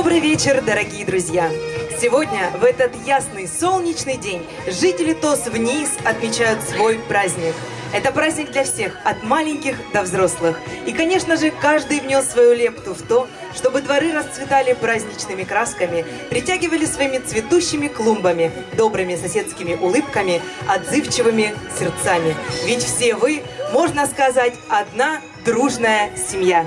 Добрый вечер, дорогие друзья! Сегодня, в этот ясный солнечный день, жители ТОС-ВНИИС отмечают свой праздник. Это праздник для всех, от маленьких до взрослых. И, конечно же, каждый внес свою лепту в то, чтобы дворы расцветали праздничными красками, притягивали своими цветущими клумбами, добрыми соседскими улыбками, отзывчивыми сердцами. Ведь все вы, можно сказать, одна дружная семья.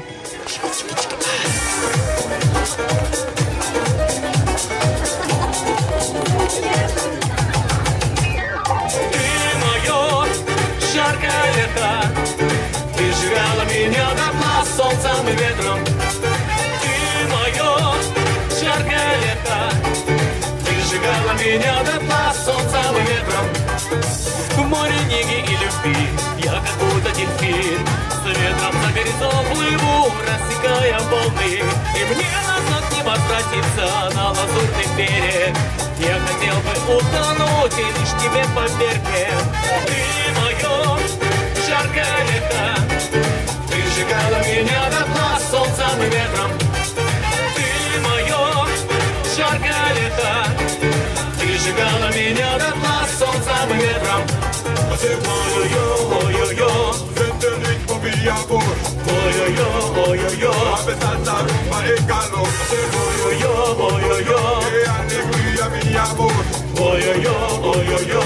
Жаркое лето, ты сжигала меня дотла солнцем и ветром. Ты мое жаркое лето, ты сжигала меня дотла солнцем и ветром. В море неги и любви я как будто дельфин, с ветром за горизонт плыву, рассекая волны. И мне назад не возвратиться на лазурный берег. Я хотел бы утонуть и лишь тебе поверьте. Ты мое жаркое лето, ты сжигала меня дотла солнцем и ветром. Ты мое жаркое лето, ты сжигала меня дотла солнцem и ветром. Ой-ой-ой, vente ritmo mi amor. ой-ой-ой, A pesar la rumba el calor. ой-ой-ой, Qué alegría mi amor. ой-ой-ой,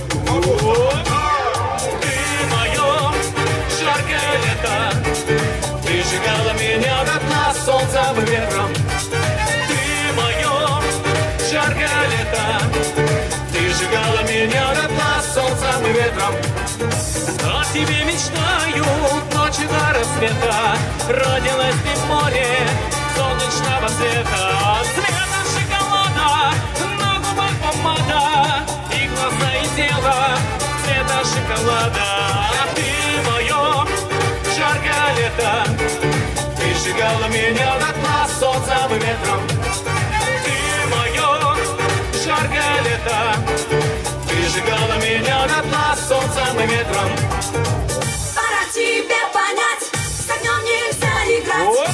ты мое жаркое лето, ты сжигала меня дотла солнцем и ветром. Ты мое жаркое лето, ты сжигала меня дотла солнцем и ветром. О тебе мечтаю ночи до рассвета, родилась ты в море солнечного света. Цвета шоколада, на губах помада, и глаза, и тело цвета шоколада. Ты мое жаркое лето, ты сжигала меня дотла солнцем и ветром. Ты мое жаркое лето, ты сжигала меня дотла солнцем и ветром. Пора тебе понять, с огнем нельзя играть.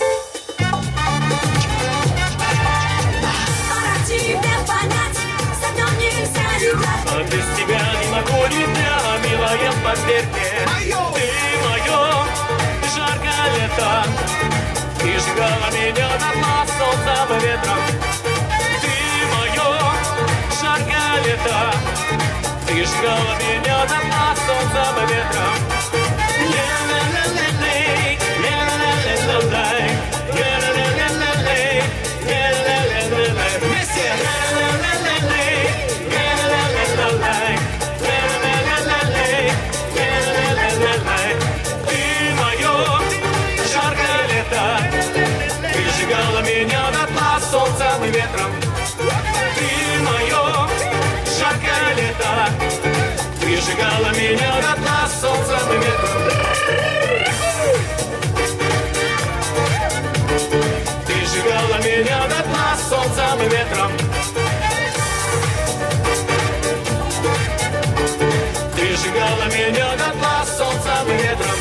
Пора тебе понять, с огнем нельзя играть. А без тебя не могу ни дня, милая, поверьте. Ты мое жаркое лето, ты сжигала меня дотла солнцем и ветром. Ты мое жаркое лето, ты сжигала меня дотла солнцем и ветром. Вместе! Ты мое жаркое лето, ты сжигала меня дотла солнцем и ветром. Ты мое жаркое лето, ты сжигала меня дотла солнцем и ветром. Ты сжигала меня дотла солнцем и ветром. Ты сжигала меня дотла солнцем и ветром.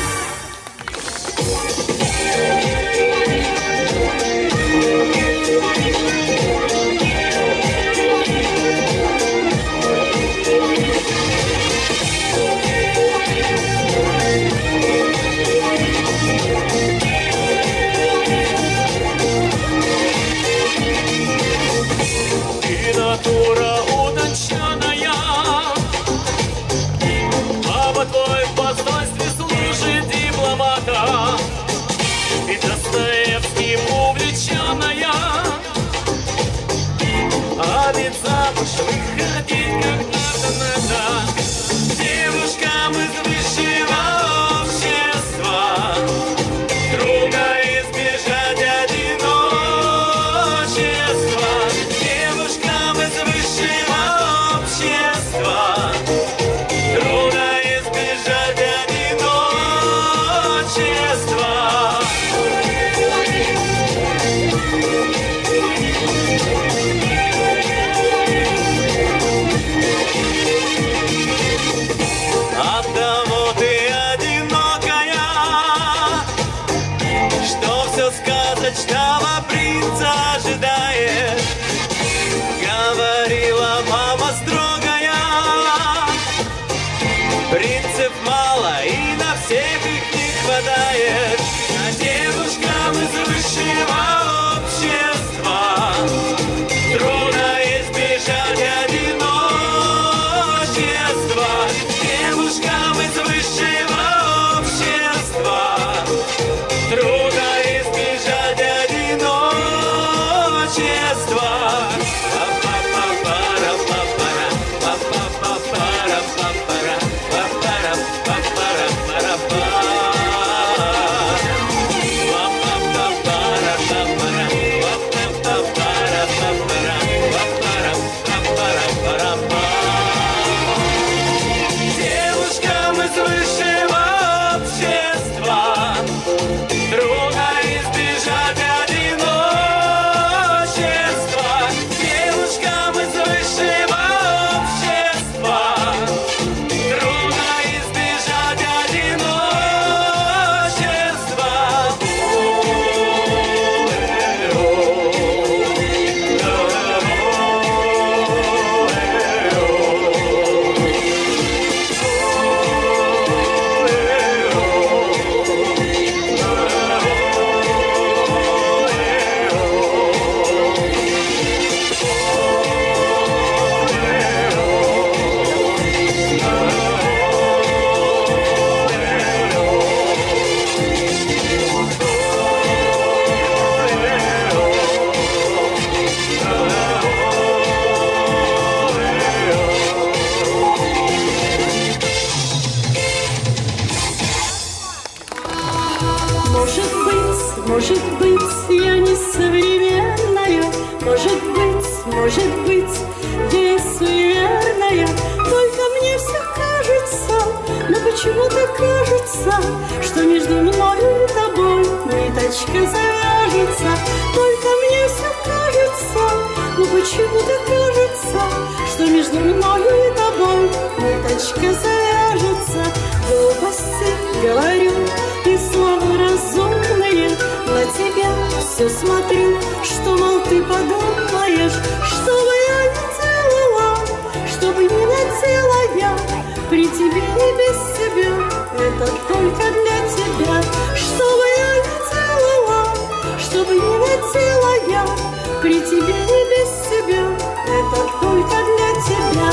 между мною и тобой ниточка завяжется. Глупости говорю и слова разумные, на тебя все смотрю, что, мол, ты подумаешь, чтобы я не делала, чтобы не надела я при тебе и без тебя, это только для тебя. Чтобы я не делала, чтобы не надела я при тебе и без тебя, это только для тебя.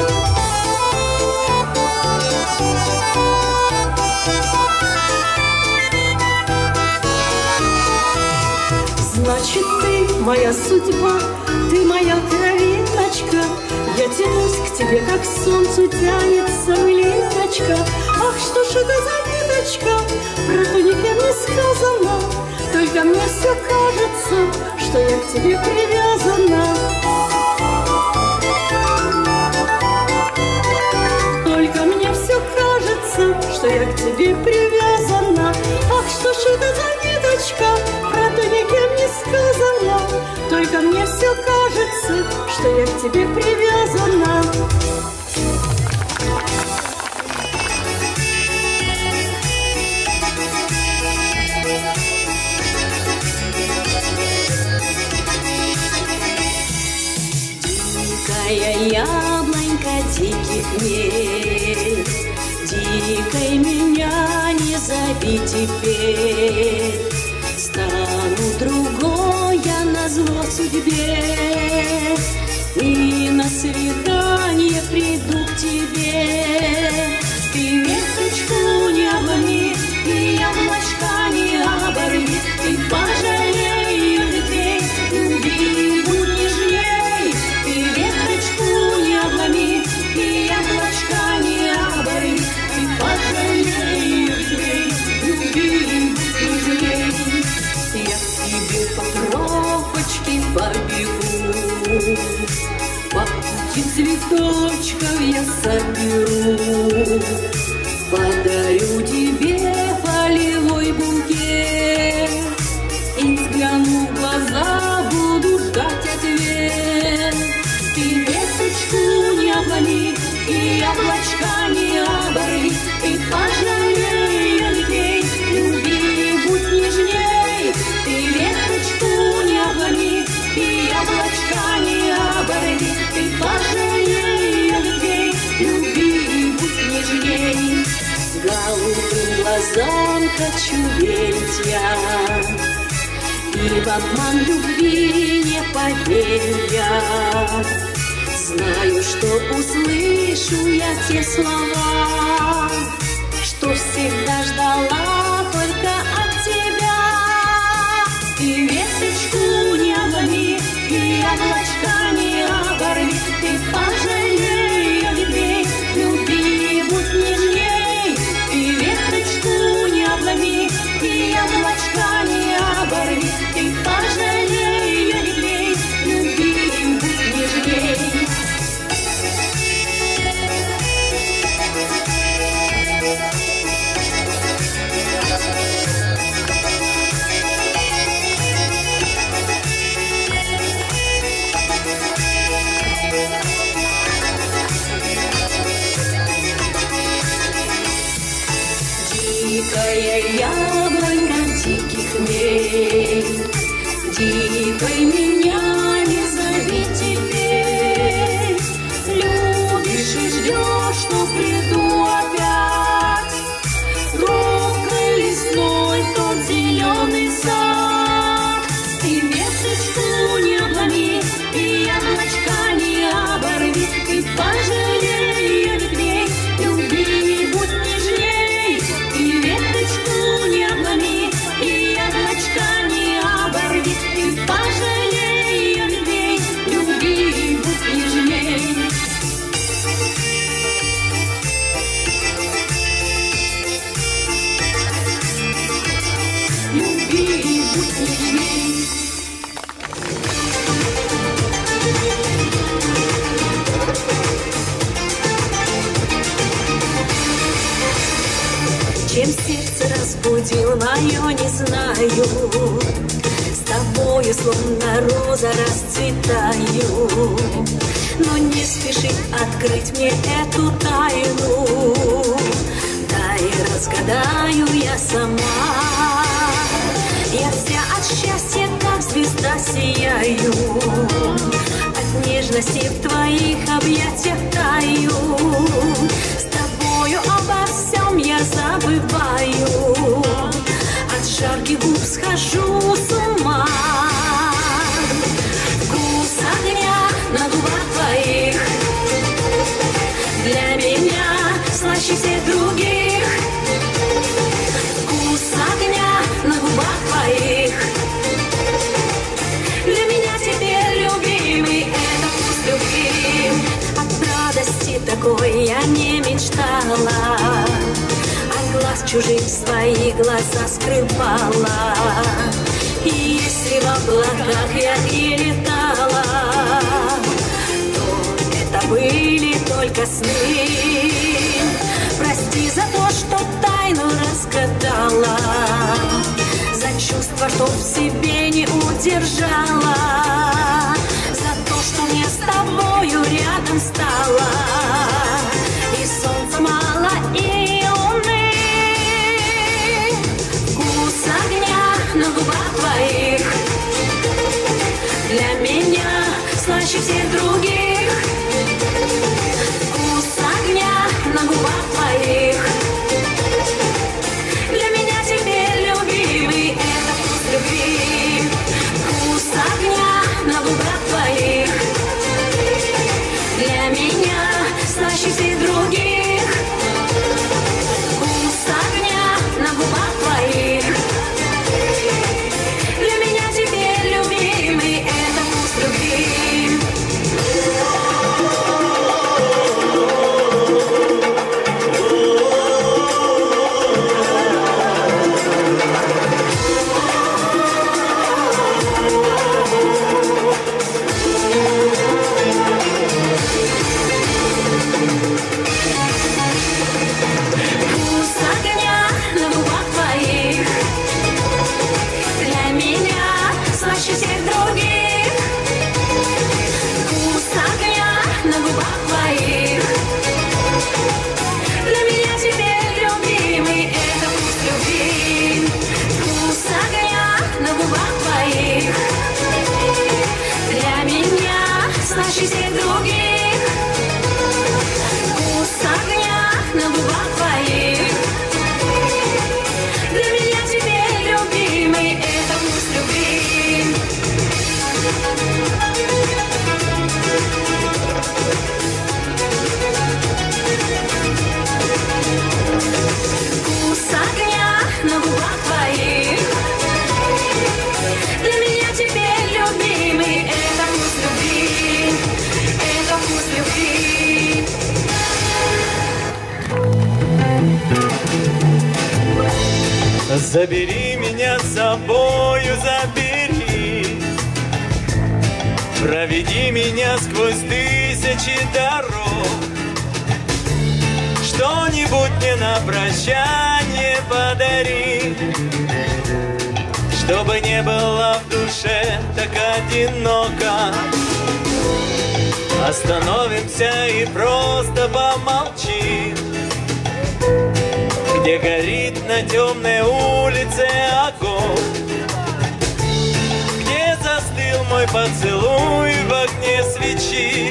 Значит, ты моя судьба, ты моя кровиночка. Я тянусь к тебе, как к солнцу тянется млиночка. Ах, что ж это за ниточка, про то никем не сказано. Только мне все кажется, что я к тебе привязана. Только мне все кажется, что я к тебе привязана. Ах, что ж это за ниточка, про то никем не сказано. Только мне все кажется, что я к тебе привязана. Дикая яблонька диких мест, дикой меня не зови теперь. Стану другой я назло судьбе, и на свидание приду к тебе. Ты веточку не обломи, и яблочка не оборви, ты пожалей ветвей, люби, будь нежней. Ты веточку не обломи, и яблочка не оборви, ты пожалей ветвей, люби, будь нежней. Я к тебе по тропочке побегу, по пути цветочков я соберу, подарю тебе полевой букет, и взгляну в глаза, буду ждать ответ. Ты веточку не обломи, и яблочка не оборви, ты пожалей ветвей, люби, будь нежней. Ты веточку не обломи, и яблочка не оборви, ты пожалей ветвей, люби, будь нежней. Голубым глазам хочу верить я, и в обман любви не поверю я. Знаю, что услышу я те слова, что всегда ждала только от тебя. Ты веточку не обломи, и яблочка не оборви, ты пожалей ветвей, люби, будь нежней. Ты веточку не обломи, и яблочка не оборви, ты пожалей ветвей, люби, будь нежней. Дикая яблонька диких мест, дикой меня не зови теперь. Любишь и ждешь, что приду опять, ровный лесной тот зеленый сад. Ты веточку не обломи, и яблочка не оборви, ты пожалей ветвей, люби, будь нежней. Ты веточку не обломи, и яблочка не оборви, ты пожалей ветвей, люби, будь нежней. Люби, будь нежней. Чем сердце разбудил мое, не знаю. С тобою словно роза расцветаю. но не спешит открыть мне эту тайну. Да и разгадаю я сама. Я вся от счастья, как звезда, сияю. От нежности в твоих объятиях таю. С тобою обо всем я забываю. От жарких губ схожу с ума. Вкус огня на губах твоих для меня слаще всех других. Вкус огня на губах твоих для меня теперь любимый. Это вкус любви. От радости такой я не мечтала. От глаз чужих свои глаза скрывала. И если в облаках я и летала, то это были только сны. Прости за то, что тайну разгадала, за чувство, что в себе не удержала, за то, что мне с тобою рядом стало. И солнца мало, и луны. Вкус огня на губах твоих для меня слаще всех других. Вкус огня на губах твоих для меня теперь любимый. Это вкус любви. Вкус огня на губах твоих для меня слаще всех других. Вкус огня на губах твоих для меня теперь любимый. Это вкус любви. Вкус огня на губах твоих для меня слаще всех других. Вкус огня на губах твоих для меня теперь любимый. Это вкус любви. Вкус огня на губах твоих для меня слаще всех других. Вкус огня на губах твоих для меня теперь любимый. Это вкус любви. Вкус огня на губах твоих для меня теперь любимый. Это вкус любви. Это вкус любви. Забери меня с собою, забери. Проведи меня сквозь тысячи дорог. Что-нибудь мне на прощание подари, чтобы не было в душе так одиноко. Остановимся и просто помолчим, где горит на темной улице огонь, где застыл мой поцелуй в огне свечи,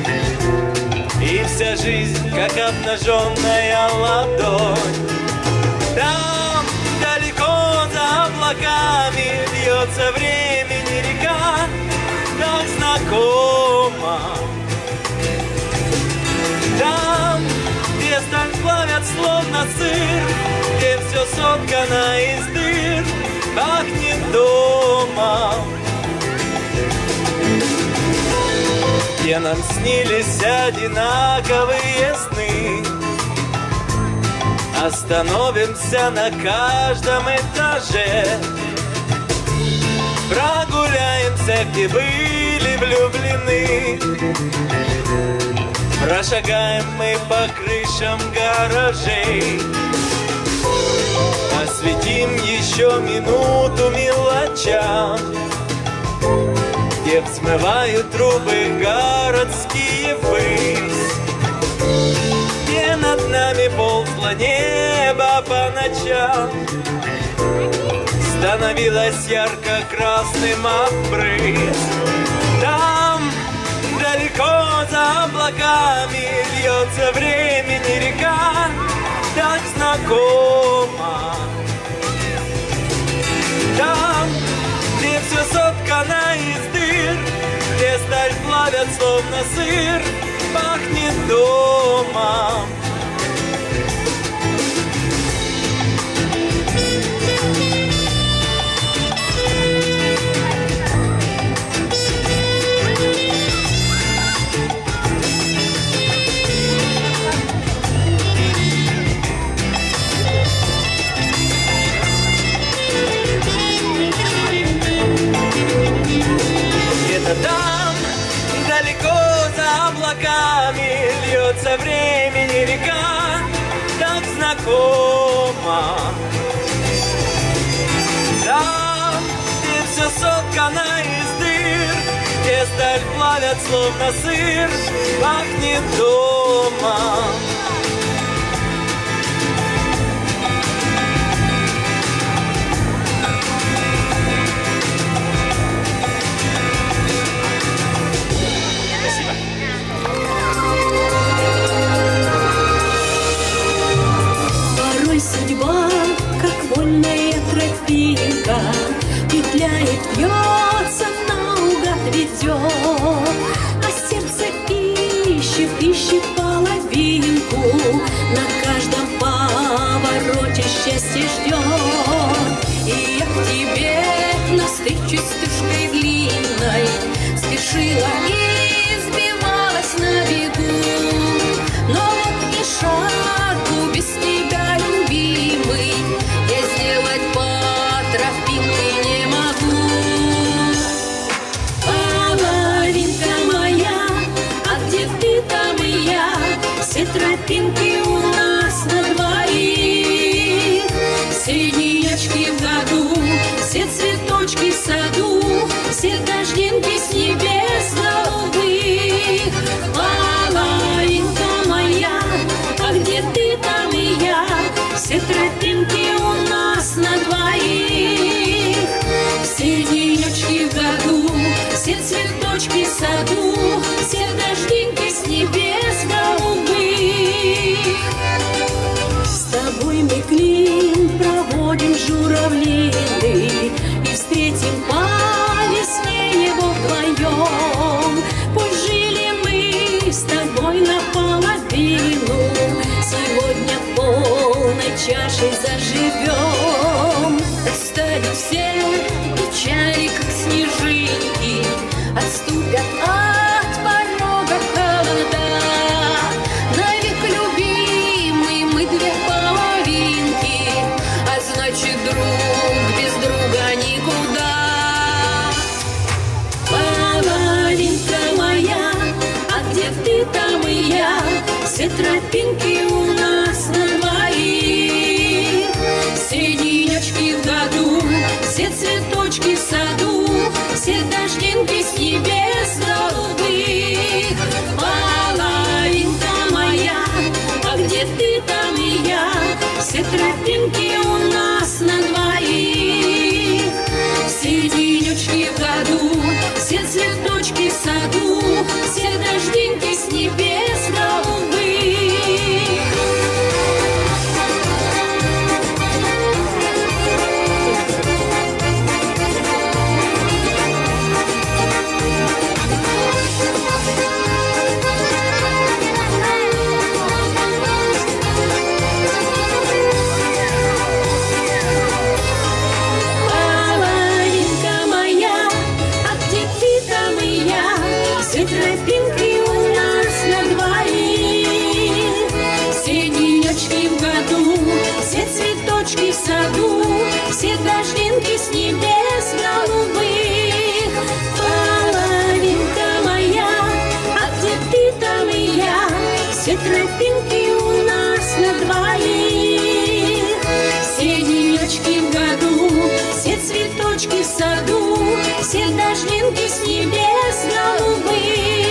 и вся жизнь, как обнаженная ладонь. Там, далеко за облаками, льется времени река, так знакома. Там, где сталь плавят словно сыр, где все соткано из дыр, пахнет домом. Где нам снились одинаковые сны. Остановимся на каждом этаже, прогуляемся, где были влюблены. Прошагаем мы по крышам гаражей, осветим еще минуту мелочам, где где взмывают трубы городские ввысь, где над нами ползло небо по ночам, становилось ярко-красным обрыз. Там, далеко за облаками, льется времени река, так знакома. Там, где все соткано из дыр, где сталь плавят, словно сыр, пахнет домом. Там, далеко за облаками, льется времени река, так знакома. Там, где все соткано из дыр, где сталь плавят, словно сыр, пахнет домом. Судьба, как вольная тропинка, петляет, вьется, наугад ведет, а сердце ищет половинку, на каждом повороте счастье ждет. И я к тебе навстречу стежкой длинной спешила и сбивалась на бегу, но вот и шагу без тебя, любимый, я сделать по тропинке не могу. Половинка моя, а где ты, там и я, все тропинки у нас на двоих. Все денечки в году, все цветочки в саду, все дождинки с небес голубых. Половинка моя, а где ты, там и я, все тропинки у нас на двоих. Все денечки в году, все цветочки в саду, все дождинки с небес голубых. С тобой мы клин проводим журавлиный и встретим по весне его вдвоем. Пусть жили мы с тобой наполовину, сегодня полной чашей заживем. Растают все печали, как снежинки, отступят от порога холода. Навек любимый мы две половинки, а значит друг без друга никуда. Половинка моя, а где ты, там и я, все тропинки у нас на двоих. Все денечки в году, все цветочки в саду, все дождинки с небес голубых. Половинка моя, а где ты, там и я, все тропинки у нас на двоих. Все денечки в году, все цветочки в саду, все дождинки с небес голубых. Половинка моя, а где ты, там и я, все тропинки у нас на двоих. Все денечки в году, все цветочки в саду, все дождинки с небес голубых. Половинка моя, а где ты, там и я, все тропинки у нас на двоих. Все денечки в году, все цветочки в саду, все дожди снежинки с небес голубых.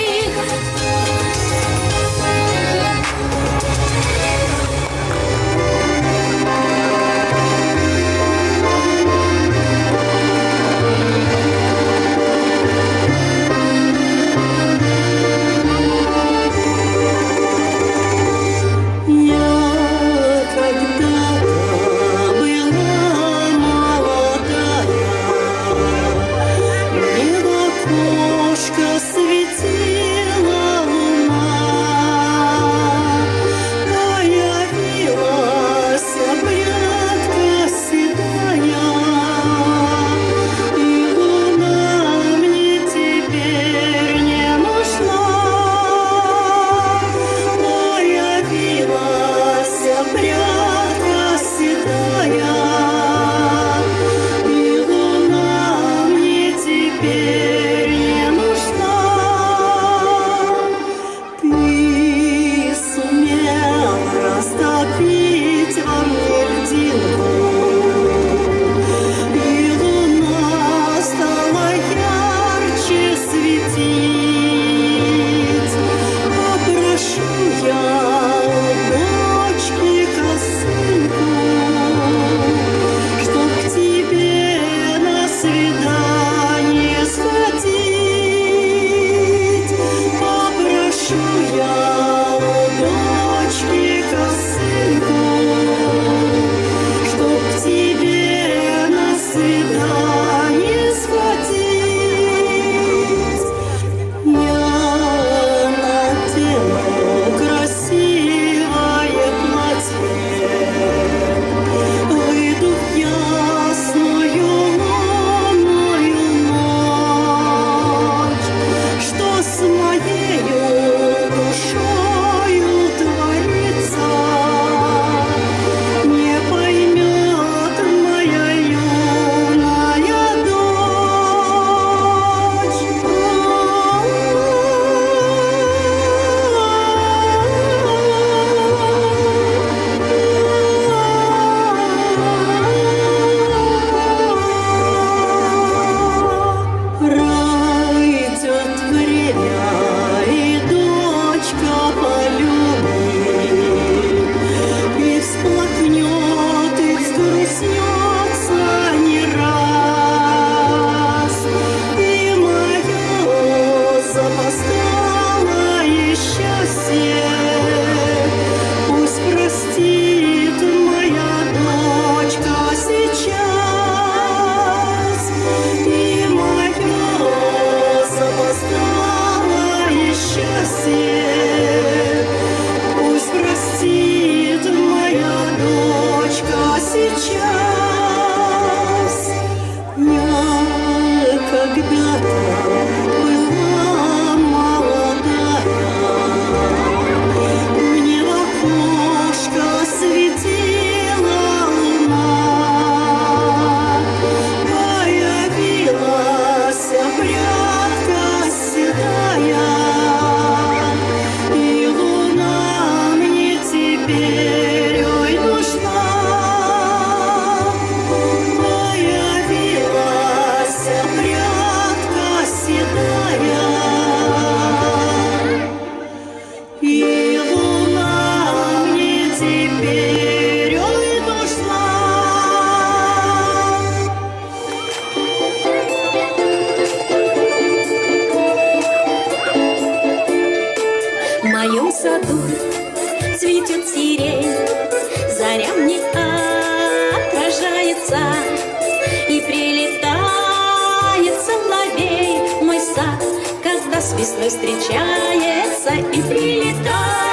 Весной встречается и прилетает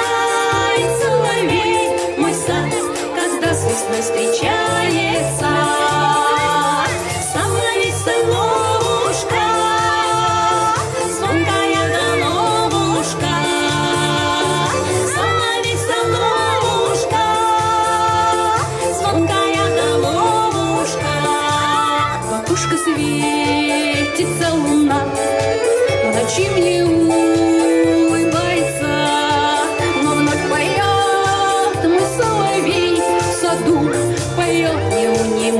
соловей. Мой сад, когда с весной встречается. Соловей, соловушка, звонкая головушка. Соловей, соловушка, звонкая головушка. В окошко светится луна, ночи мне улыбается, но вновь поет мой соловей в саду, поет не унимается.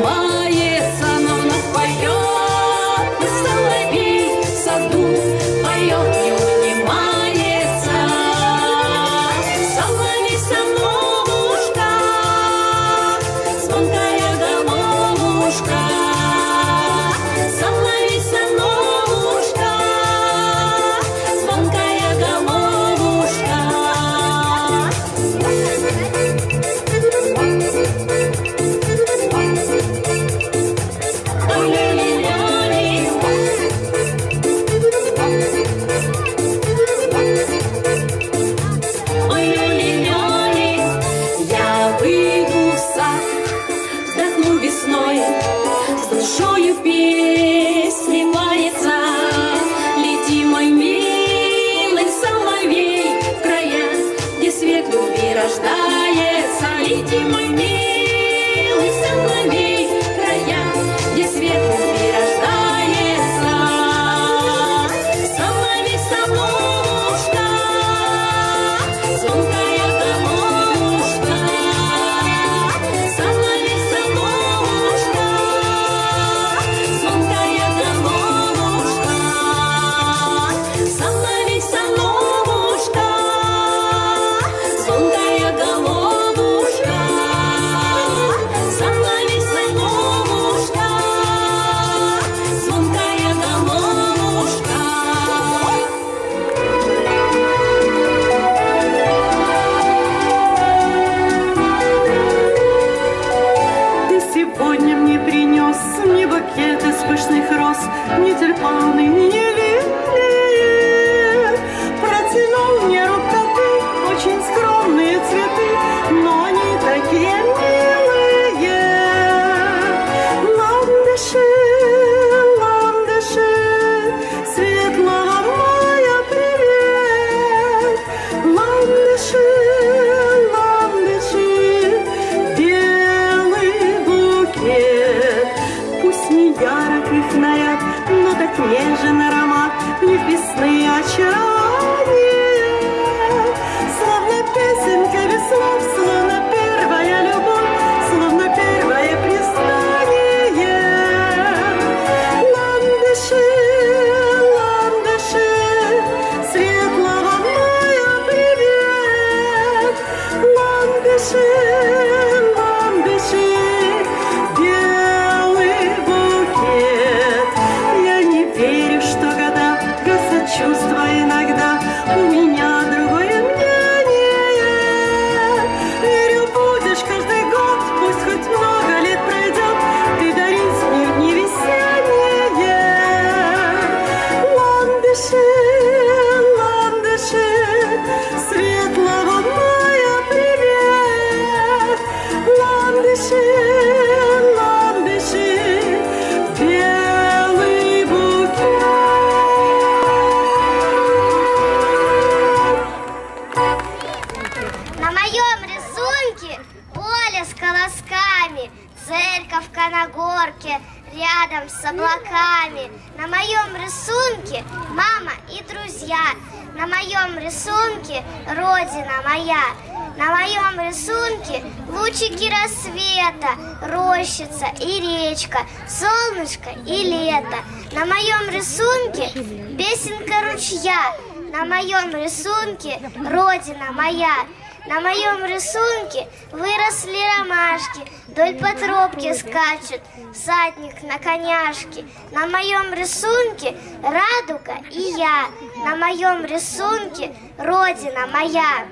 На моем рисунке Родина моя. На моем рисунке лучики рассвета, рощица и речка, солнышко и лето. На моем рисунке песенка ручья. На моем рисунке Родина моя. На моем рисунке выросли ромашки, вдоль по тропке скачут всадник на коняшке. На моем рисунке радуга и я. На моем рисунке Родина моя.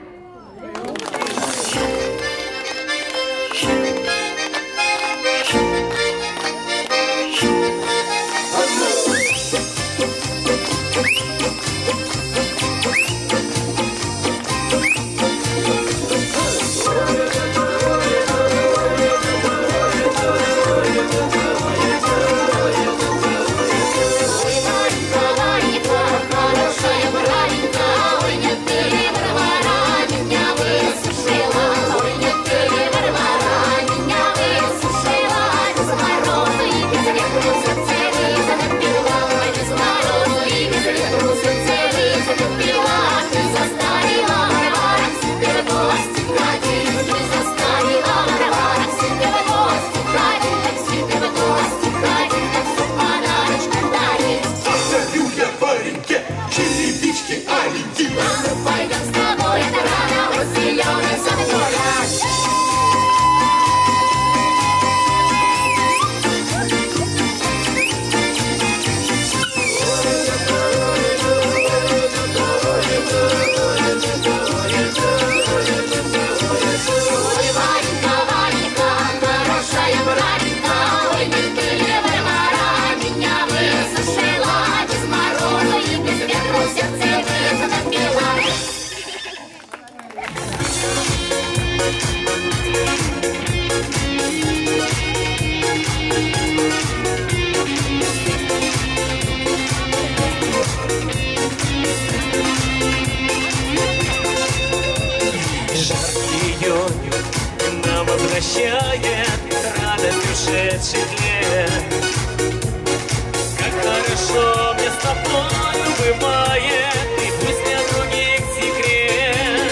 Возвращает радость ушедших лет. Как хорошо мне с тобою бывает, и пусть для других секрет.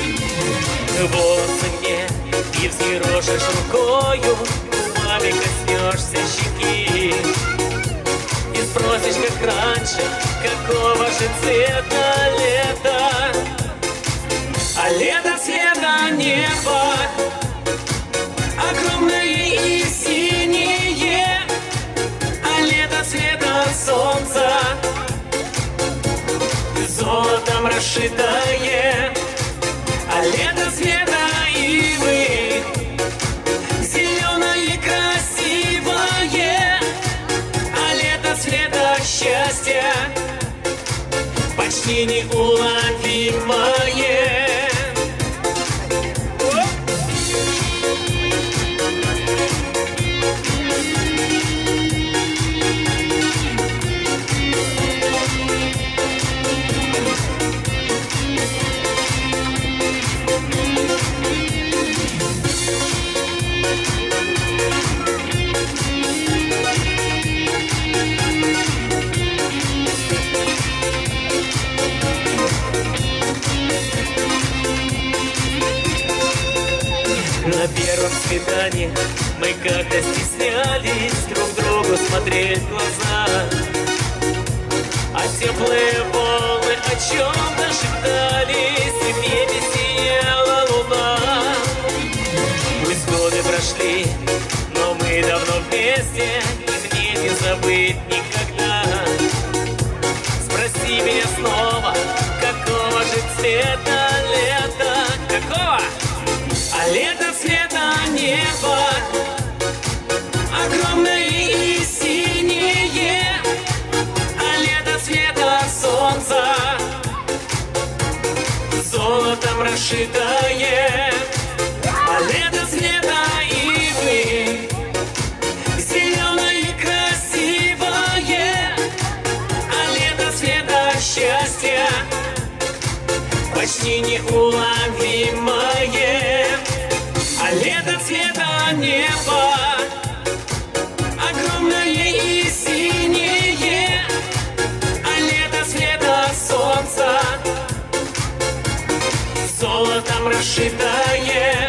Вот мне и взъерошишь рукою, губами коснешься щеки и спросишь, как раньше, какого же цвета лето. А лето цвета неба огромное и синее, а лето цвета солнца, золотом расшитое, а лето цвета ивы, зеленое и красивое, а лето цвета счастья, почти неуловимое. На первом свидании мы как-то стеснялись друг другу смотреть в глаза, а теплые волны о чем-то шептались, и в небе сияла луна. Пусть годы прошли, но мы давно вместе, и мне не забыть никогда. Спроси меня снова, какого же цвета лето? Какого? А лето цвета неба, огромное и синее, а лето цвета солнца, золотом расшитое, а лето цвета ивы, зеленое и красивое, а лето цвета счастья, почти неуловимое. А лето цвета неба, огромное и синее, а лето цвета солнца, расшитое